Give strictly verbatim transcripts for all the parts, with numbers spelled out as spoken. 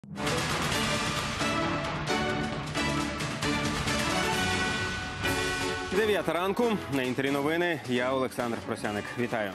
дев'ята ранку. На Інтері новини. Я Олександр Просяник. Вітаю.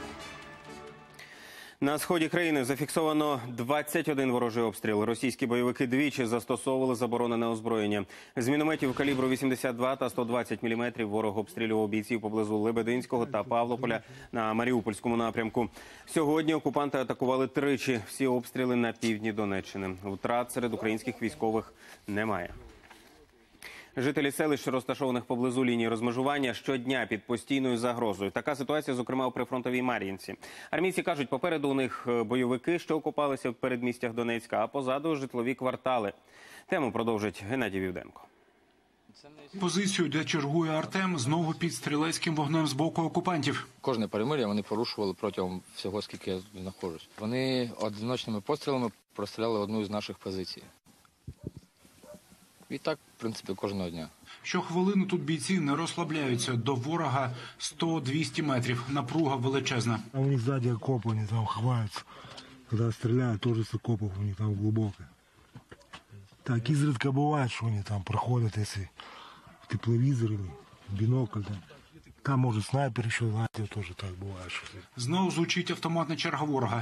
На сході країни зафіксовано двадцять один ворожий обстріл. Російські бойовики двічі застосовували заборонене озброєння. З мінометів калібру вісімдесят два та сто двадцять міліметрів ворог обстрілював бійців поблизу Лебединського та Павлополя на Маріупольському напрямку. Сьогодні окупанти атакували тричі. Всі обстріли на півдні Донеччини. Втрат серед українських військових немає. Жителі селищ, розташованих поблизу лінії розмежування, щодня під постійною загрозою. Така ситуація, зокрема, у прифронтовій Мар'їнці. Армійці кажуть, попереду у них бойовики, що окопалися в передмістях Донецька, а позаду житлові квартали. Тему продовжить Геннадій Вівденко. Позицію, де чергує Артем, знову під стрілецьким вогнем з боку окупантів. Кожне перемир'я вони порушували протягом всього, скільки я знаходжусь. Вони одиночними пострілами простріляли одну з наших позицій. І так, в принципі, кожного дня. Щохвилини тут бійці не розслабляються. До ворога сто-двісті метрів. Напруга величезна. А у них ззаді окоп, вони там ховаються. Коли стріляють, теж з окопів, у них там глибоко. Так, ізредка буває, що вони там проходять, якщо в тепловізорі, в бінокль. Там, там може снайпер ще, знаєте, теж так буває. Що... Знову звучить автоматна черга ворога.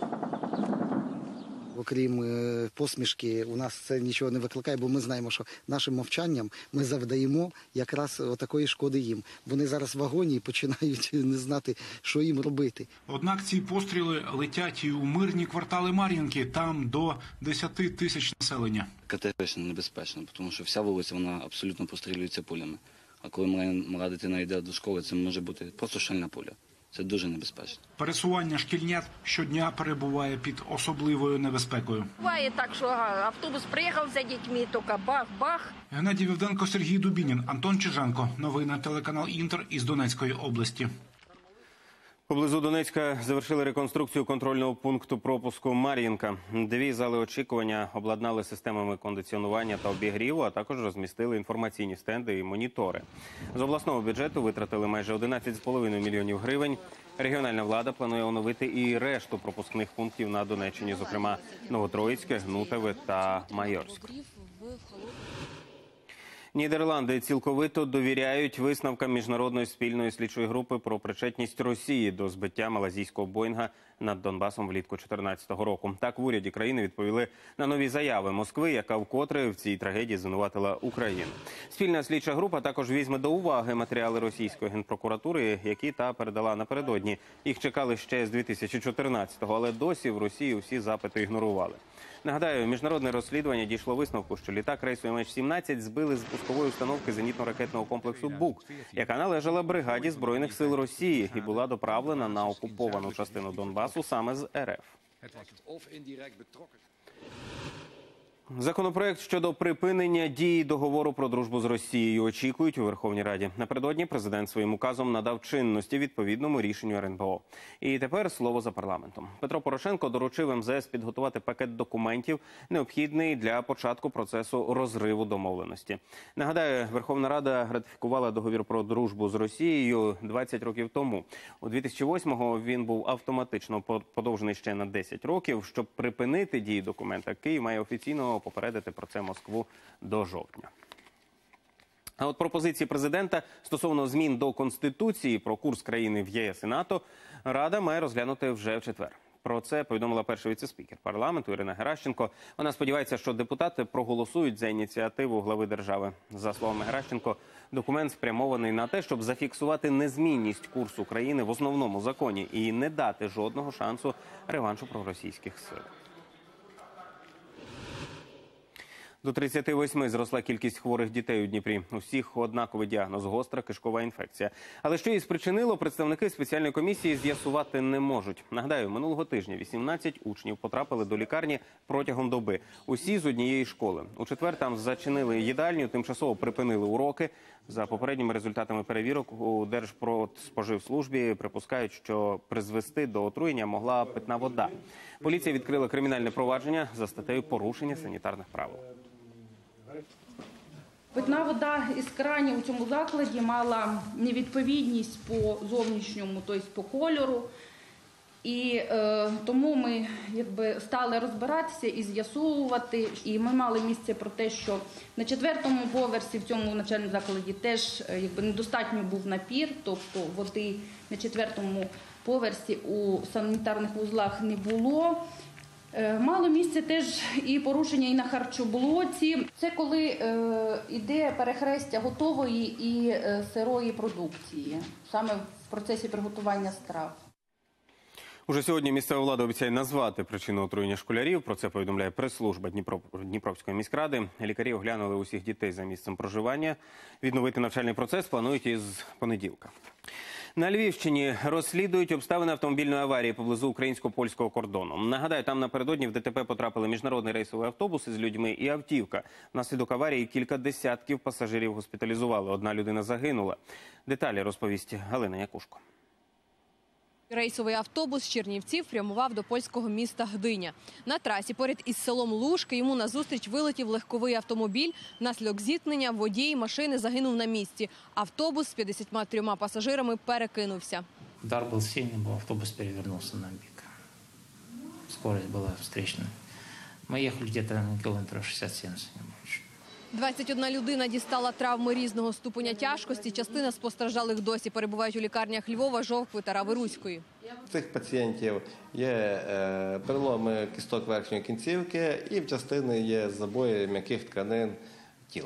Окрім посмішки, у нас це нічого не викликає, бо ми знаємо, що нашим мовчанням ми завдаємо якраз отакої шкоди їм. Вони зараз в вагоні і починають не знати, що їм робити. Однак ці постріли летять і у мирні квартали Мар'їнки, там до десяти тисяч населення. Категорично небезпечно, тому що вся вулиця, вона абсолютно пострілюється пулями. А коли мала дитина йде до школи, це може бути просто шальна пуля. Це дуже небезпечно. Пересування шкільнят щодня перебуває під особливою небезпекою. Буває так, що автобус приїхав за дітьми, тільки бах-бах. Геннадій Вівденко, Сергій Дубінін, Антон Чиженко. Новини телеканал Інтер із Донецької області. Поблизу Донецька завершили реконструкцію контрольного пункту пропуску Мар'їнка. Дві зали очікування обладнали системами кондиціонування та обігріву, а також розмістили інформаційні стенди і монітори. З обласного бюджету витратили майже одинадцять з половиною мільйонів гривень. Регіональна влада планує оновити і решту пропускних пунктів на Донеччині, зокрема Новотроїцьке, Гнутове та Майорськ. Нідерланди цілковито довіряють висновкам міжнародної спільної слідчої групи про причетність Росії до збиття малазійського Боїнга над Донбасом влітку дві тисячі чотирнадцятого року. Так в уряді країни відповіли на нові заяви Москви, яка вкотре в цій трагедії звинуватила Україну. Спільна слідча група також візьме до уваги матеріали російської генпрокуратури, які та передала напередодні. Їх чекали ще з дві тисячі чотирнадцятого, але досі в Росії усі запити ігнорували. Нагадаю, міжнародне розслідування дійшло висновку, що літак рейсу Ем Ейч сімнадцять збили з пускової установки зенітно-ракетного комплексу «Бук», яка належала бригаді Збройних сил Росії і була доправлена на окуповану частину Донбасу саме з Ер Еф. Законопроект щодо припинення дії договору про дружбу з Росією очікують у Верховній Раді. Напередодні президент своїм указом надав чинності відповідному рішенню Ер Ен Бе О. І тепер слово за парламентом. Петро Порошенко доручив Ем Зе Ес підготувати пакет документів, необхідний для початку процесу розриву домовленості. Нагадаю, Верховна Рада ратифікувала договір про дружбу з Росією двадцять років тому. У дві тисячі восьмому він був автоматично подовжений ще на десять років. Щоб припинити дії документа, Київ має офіційно попередити про це Москву до жовтня. А от пропозиції президента стосовно змін до Конституції про курс країни в Є Ес і НАТО Рада має розглянути вже в четвер. Про це повідомила перший віце-спікер парламенту Ірина Геращенко. Вона сподівається, що депутати проголосують за ініціативу глави держави. За словами Геращенко, документ спрямований на те, щоб зафіксувати незмінність курсу країни в основному законі і не дати жодного шансу реваншу проросійських сил. До тридцяти восьми зросла кількість хворих дітей у Дніпрі. У всіх однаковий діагноз – гостра кишкова інфекція. Але що її спричинило, представники спеціальної комісії з'ясувати не можуть. Нагадаю, минулого тижня вісімнадцять учнів потрапили до лікарні протягом доби. Усі з однієї школи. У четвер там зачинили їдальню, тимчасово припинили уроки. За попередніми результатами перевірок у Держпродспоживслужбі припускають, що призвести до отруєння могла питна вода. Поліція відкрила кримінальне провадження за статтею порушення санітарних правил. Питна вода із кранів у цьому закладі мала невідповідність по зовнішньому, тобто по кольору. І е, тому ми якби стали розбиратися і з'ясовувати. І ми мали місце про те, що на четвертому поверсі в цьому навчальному закладі теж е, якби недостатньо був напір, тобто води на четвертому поверсі у санітарних вузлах не було. Е, мало місце теж і порушення і на харчоблоці. Це коли е, йде перехрестя готової і е, сирої продукції, саме в процесі приготування страв. Уже сьогодні місцева влада обіцяє назвати причину отруєння школярів. Про це повідомляє прес-служба Дніпро... Дніпровської міськради. Лікарі оглянули усіх дітей за місцем проживання. Відновити навчальний процес планують із понеділка. На Львівщині розслідують обставини автомобільної аварії поблизу українсько-польського кордону. Нагадаю, там напередодні в ДТП потрапили міжнародний рейсовий автобус із людьми і автівка. Внаслідок аварії кілька десятків пасажирів госпіталізували. Одна людина загинула. Деталі розповість Галина Якушко. Рейсовий автобус з Чернівців прямував до польського міста Гдиня. На трасі поряд із селом Лужки йому назустріч вилетів легковий автомобіль. Внаслідок зіткнення водій машини загинув на місці. Автобус з п'ятдесятьма трьома пасажирами перекинувся. Удар був сильний, бо автобус перевернувся на бік. Скорость була встречна. Ми їхали десь на кілометрів шістдесят-сімдесят, не більше. двадцять одна людина дістала травми різного ступеня тяжкості. Частина з постраждалих досі перебувають у лікарнях Львова, Жовкви та Рави-Руської. У цих пацієнтів є е, переломи кісток верхньої кінцівки і в частини є забої м'яких тканин тіла.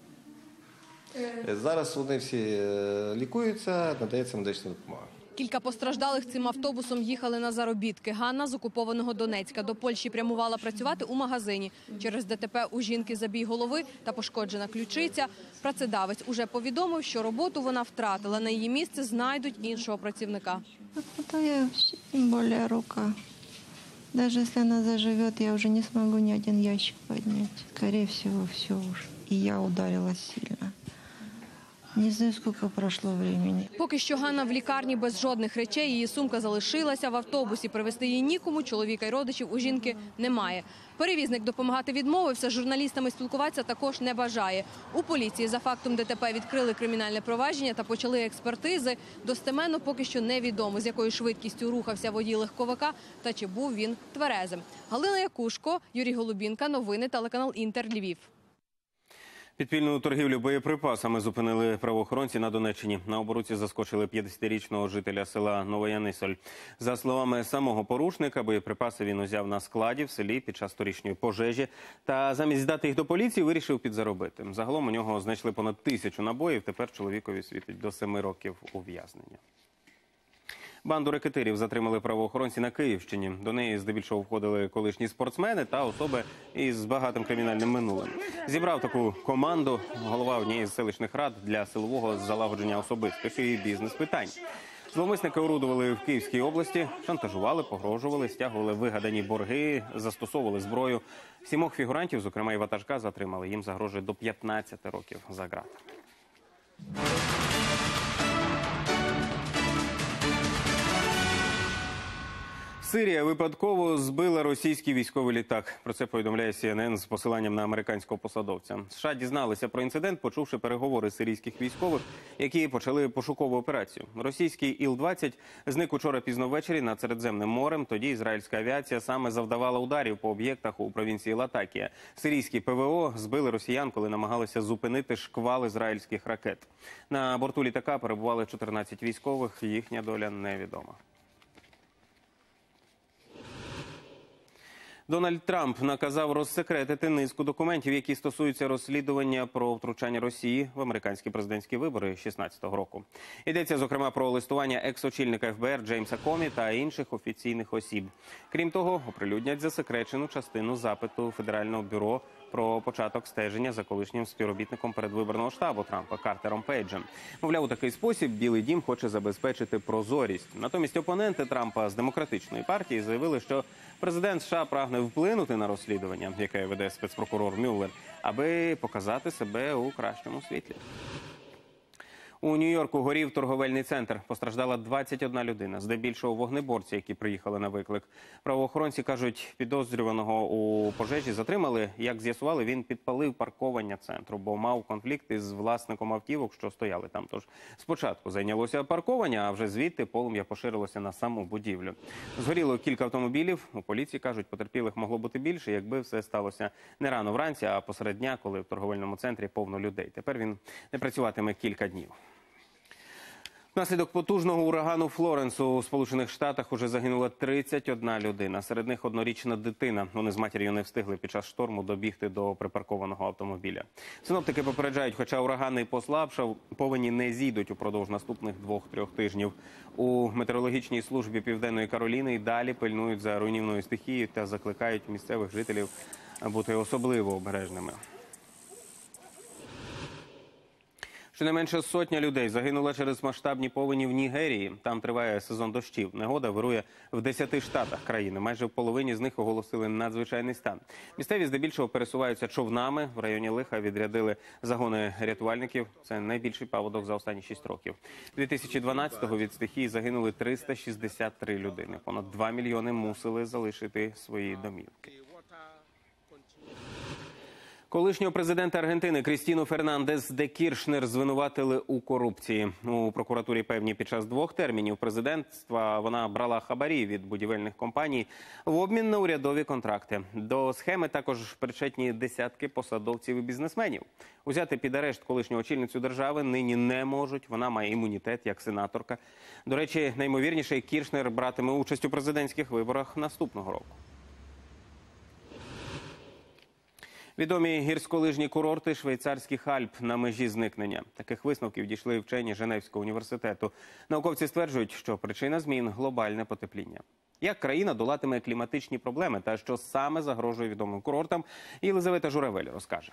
Зараз вони всі е, лікуються, надається медична допомога. Кілька постраждалих цим автобусом їхали на заробітки. Ганна з окупованого Донецька до Польщі прямувала працювати у магазині. Через ДТП у жінки забій голови та пошкоджена ключиця. Працедавець уже повідомив, що роботу вона втратила. На її місце знайдуть іншого працівника. Тем более рука. Даже если она заживет, я уже не смогу ни один ящик поднять. Скорее всего, все уже. И я ударилась сильно. Не знаю, сколько пройшло времени. Поки що Ганна в лікарні без жодних речей. Її сумка залишилася в автобусі. Привезти її нікому, чоловіка й родичів у жінки немає. Перевізник допомагати відмовився, з журналістами спілкуватися також не бажає. У поліції за фактом ДТП відкрили кримінальне провадження та почали експертизи. Достеменно поки що невідомо, з якою швидкістю рухався водій легковика та чи був він тверезим. Галина Якушко, Юрій Голубінка, новини, телеканал Інтер, Львів. Підпільну торгівлю боєприпасами зупинили правоохоронці на Донеччині. На оборудці заскочили п'ятдесятирічного жителя села Новоянисоль. За словами самого порушника, боєприпаси він узяв на складі в селі під час торішньої пожежі. Та замість здати їх до поліції вирішив підзаробити. Загалом у нього знайшли понад тисячу набоїв. Тепер чоловікові світить до семи років ув'язнення. Банду рекетирів затримали правоохоронці на Київщині. До неї здебільшого входили колишні спортсмени та особи із багатим кримінальним минулим. Зібрав таку команду голова однієї з селищних рад для силового залагодження особистих і бізнес-питань. Зловмисники орудували в Київській області, шантажували, погрожували, стягували вигадані борги, застосовували зброю. Сімох фігурантів, зокрема і ватажка, затримали. Їм загрожує до п'ятнадцяти років за ґратами. Сирія випадково збила російський військовий літак. Про це повідомляє Сі Ен Ен з посиланням на американського посадовця. США дізналися про інцидент, почувши переговори сирійських військових, які почали пошукову операцію. Російський Іл двадцять зник учора пізно ввечері над Середземним морем. Тоді ізраїльська авіація саме завдавала ударів по об'єктах у провінції Латакія. Сирійські Пе Ве О збили росіян, коли намагалися зупинити шквал ізраїльських ракет. На борту літака перебували чотирнадцять військових. Їхня доля невідома. Дональд Трамп наказав розсекретити низку документів, які стосуються розслідування про втручання Росії в американські президентські вибори дві тисячі шістнадцятого року. Йдеться, зокрема, про листування екс-очільника Еф Бе Ер Джеймса Комі та інших офіційних осіб. Крім того, оприлюднять засекречену частину запиту Федерального бюро про початок стеження за колишнім співробітником передвиборного штабу Трампа Картером Пейджем. Мовляв, у такий спосіб Білий дім хоче забезпечити прозорість. Натомість опоненти Трампа з демократичної партії заявили, що президент США прагне вплинути на розслідування, яке веде спецпрокурор Мюллер, аби показати себе у кращому світлі. У Нью-Йорку горів торговельний центр. Постраждала двадцять одна людина, здебільшого вогнеборці, які приїхали на виклик. Правоохоронці кажуть, підозрюваного у пожежі затримали. Як з'ясували, він підпалив парковання центру, бо мав конфлікт із власником автівок, що стояли там. Тож спочатку зайнялося парковання, а вже звідти полум'я поширилося на саму будівлю. Згоріло кілька автомобілів. У поліції кажуть, потерпілих могло бути більше, якби все сталося не рано вранці, а посеред дня, коли в торговельному центрі повно людей. Тепер він не працюватиме кілька днів. Внаслідок потужного урагану Флоренс у Сполучених Штатах уже загинула тридцять одна людина. Серед них однорічна дитина. Вони з матір'ю не встигли під час шторму добігти до припаркованого автомобіля. Синоптики попереджають, хоча ураган і послабшав, повені не зійдуть упродовж наступних двох-трьох тижнів. У метеорологічній службі Південної Кароліни й далі пильнують за руйнівною стихією та закликають місцевих жителів бути особливо обережними. Щонайменше сотня людей загинула через масштабні повені в Нігерії. Там триває сезон дощів. Негода вирує в десяти штатах країни. Майже в половині з них оголосили надзвичайний стан. Місцеві здебільшого пересуваються човнами. В районі Лиха відрядили загони рятувальників. Це найбільший паводок за останні шість років. дві тисячі дванадцятого від стихії загинули триста шістдесят три людини. Понад два мільйони мусили залишити свої домівки. Колишнього президента Аргентини Крістіну Фернандес де Кіршнер звинуватили у корупції. У прокуратурі певні, під час двох термінів президентства вона брала хабарі від будівельних компаній в обмін на урядові контракти. До схеми також причетні десятки посадовців і бізнесменів. Узяти під арешт колишню очільницю держави нині не можуть. Вона має імунітет як сенаторка. До речі, найімовірніше, Кіршнер братиме участь у президентських виборах наступного року. Відомі гірськолижні курорти швейцарських Альп на межі зникнення. Таких висновків дійшли вчені Женевського університету. Науковці стверджують, що причина змін – глобальне потепління. Як країна долатиме кліматичні проблеми та що саме загрожує відомим курортам, Єлизавета Журавель розкаже.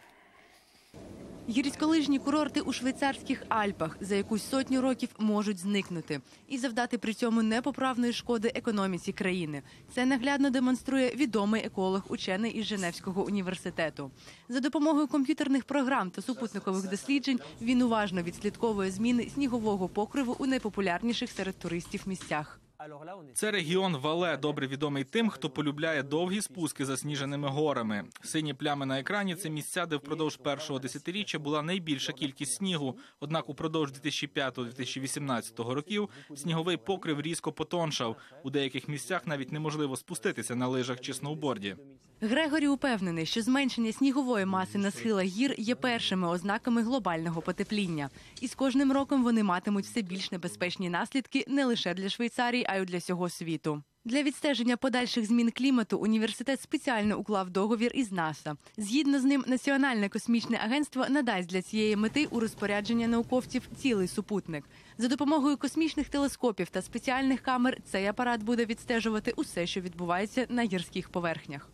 Гірськолижні курорти у швейцарських Альпах за якусь сотню років можуть зникнути і завдати при цьому непоправної шкоди економіці країни. Це наглядно демонструє відомий еколог, учений із Женевського університету. За допомогою комп'ютерних програм та супутникових досліджень він уважно відслідковує зміни снігового покриву у найпопулярніших серед туристів місцях. Це регіон Вале, добре відомий тим, хто полюбляє довгі спуски засніженими горами. Сині плями на екрані – це місця, де впродовж першого десятиріччя була найбільша кількість снігу. Однак упродовж дві тисячі п'ятого - дві тисячі вісімнадцятого років сніговий покрив різко потоншав. У деяких місцях навіть неможливо спуститися на лижах чи сноуборді. Грегорі упевнений, що зменшення снігової маси на схилах гір є першими ознаками глобального потепління. І з кожним роком вони матимуть все більш небезпечні наслідки не лише для Швейцарії, а й для всього світу. Для відстеження подальших змін клімату університет спеціально уклав договір із НАСА. Згідно з ним, Національне космічне агентство надасть для цієї мети у розпорядження науковців цілий супутник. За допомогою космічних телескопів та спеціальних камер цей апарат буде відстежувати усе, що відбувається на гірських поверхнях.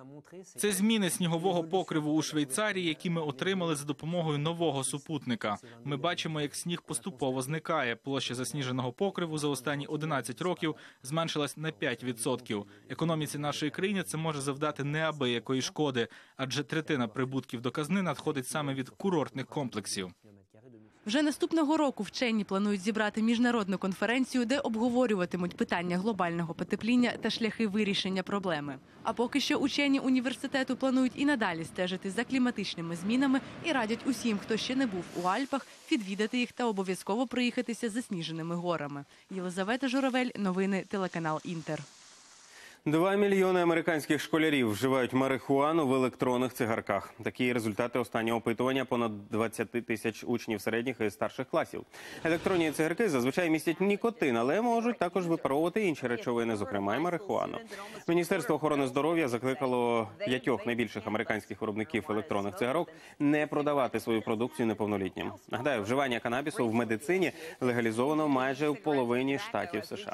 Це зміни снігового покриву у Швейцарії, які ми отримали за допомогою нового супутника. Ми бачимо, як сніг поступово зникає. Площа засніженого покриву за останні одинадцять років зменшилась на п'ять відсотків. Економіці нашої країни це може завдати неабиякої шкоди, адже третина прибутків до казни надходить саме від курортних комплексів. Вже наступного року вчені планують зібрати міжнародну конференцію, де обговорюватимуть питання глобального потепління та шляхи вирішення проблеми. А поки що учені університету планують і надалі стежити за кліматичними змінами і радять усім, хто ще не був у Альпах, відвідати їх та обов'язково проїхатися засніженими горами. Єлизавета Журавель, новини, телеканал «Інтер». Два мільйони американських школярів вживають марихуану в електронних цигарках. Такі результати останнього опитування понад двадцять тисяч учнів середніх і старших класів. Електронні цигарки зазвичай містять нікотин, але можуть також випаровувати інші речовини, зокрема й марихуану. Міністерство охорони здоров'я закликало п'ятьох найбільших американських виробників електронних цигарок не продавати свою продукцію неповнолітнім. Нагадаю, вживання канабісу в медицині легалізовано майже в половині штатів США.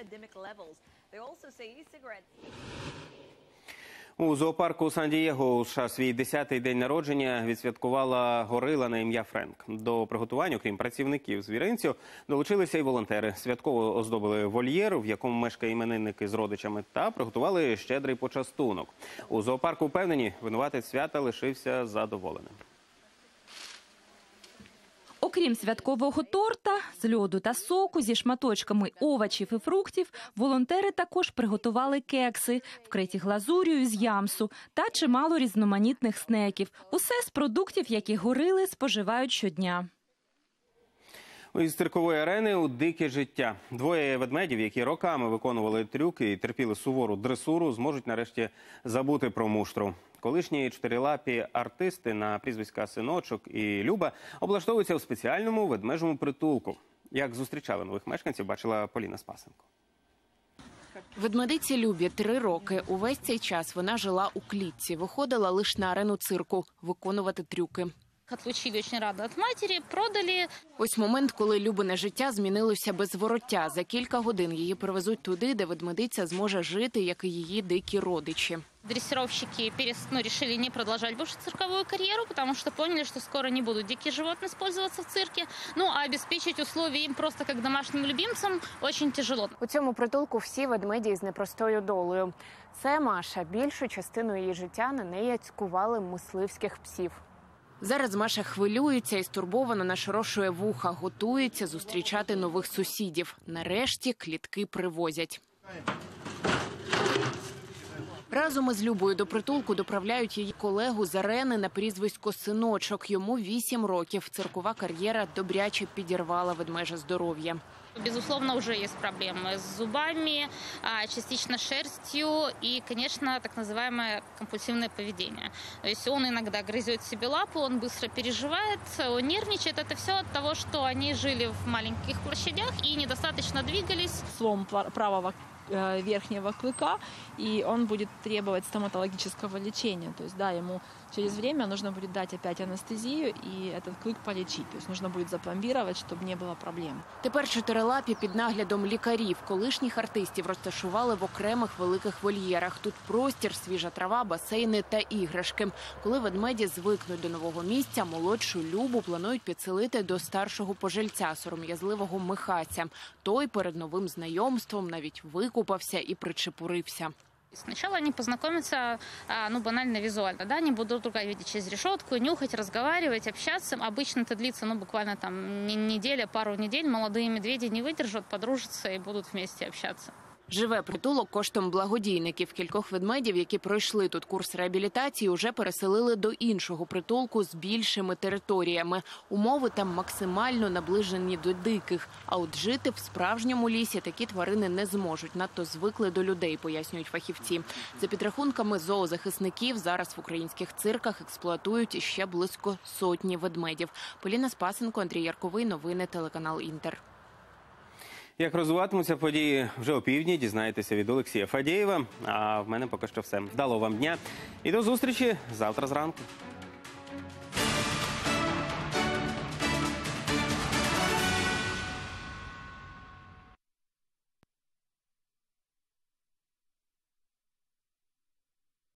У зоопарку Сан-Дієго у США свій десятий день народження відсвяткувала горила на ім'я Френк. До приготування, окрім працівників звіринцю, долучилися й волонтери. Святково оздобили вольєр, в якому мешкає іменинник із родичами, та приготували щедрий почастунок. У зоопарку впевнені, винуватець свята лишився задоволеним. Окрім святкового торта, з льоду та соку зі шматочками овочів і фруктів, волонтери також приготували кекси, вкриті глазур'ю з ямсу, та чимало різноманітних снеків. Усе з продуктів, які горили, споживають щодня. Із циркової арени у дике життя. Двоє ведмедів, які роками виконували трюки і терпіли сувору дресуру, зможуть нарешті забути про муштру. Колишні чотирилапі артисти на прізвиська Синочок і Люба облаштовуються у спеціальному ведмежому притулку. Як зустрічали нових мешканців, бачила Поліна Спасенко. Ведмедиці Любі три роки. Увесь цей час вона жила у клітці, виходила лише на арену цирку виконувати трюки. Отлучили, очень рада от матери, продали. Ось момент, коли Любине життя змінилося без вороття. За кілька годин її привезуть туди, де ведмедиця зможе жити, як і її дикі родичі. Дрессировщики ну, решили не продолжать больше цирковую карьеру, потому что поняли, что скоро не будут дикие животные использоваться в цирке. Ну, а обеспечить условия им просто как домашним любимцам очень тяжело. У цьому притулку всі ведмеді з непростою долею. Це Маша. Більшу частину її життя на неї цькували мисливських псів. Зараз Маша хвилюється і стурбовано нашорошує вуха, готується зустрічати нових сусідів. Нарешті клітки привозять. Разом із Любою до притулку доправляють її колегу з арени на прізвисько Синочок. Йому вісім років. Циркова кар'єра добряче підірвала ведмежа здоров'я. Безусловно, уже есть проблемы с зубами, частично шерстью и, конечно, так называемое компульсивное поведение. То есть он иногда грызет себе лапу, он быстро переживает, он нервничает. Это все от того, что они жили в маленьких площадях и недостаточно двигались. Слом правого верхнего клыка, и он будет требовать стоматологического лечения. То есть, да, ему через время нужно будет дать опять анестезию и этот клык полечить. То есть нужно будет запломбировать, чтобы не было проблем. Тепер чотирилапі під наглядом лікарів. Колишніх артистів розташували в окремих великих вольєрах. Тут простір, свіжа трава, басейни та іграшки. Коли ведмеді звикнуть до нового місця, молодшу Любу планують підселити до старшого пожильця, сором'язливого Михася. Той перед новим знайомством навіть викупався і причепурився. Сначала они познакомятся, ну, банально визуально, да, они будут друг друга видеть через решетку, нюхать, разговаривать, общаться. Обычно это длится, ну, буквально там неделя, пару недель. Молодые медведи не выдержат, подружатся и будут вместе общаться. Живе притулок коштом благодійників. Кількох ведмедів, які пройшли тут курс реабілітації, уже переселили до іншого притулку з більшими територіями. Умови там максимально наближені до диких. А от жити в справжньому лісі такі тварини не зможуть. Надто звикли до людей, пояснюють фахівці. За підрахунками зоозахисників, зараз в українських цирках експлуатують іще близько сотні ведмедів. Поліна Спасенко, Андрій Ярковий. Новини, телеканал «Інтер». Як розвиватимуться події вже опівдні, дізнаєтеся від Олексія Фадєєва. А в мене поки що все. Вдалого вам дня і до зустрічі завтра зранку.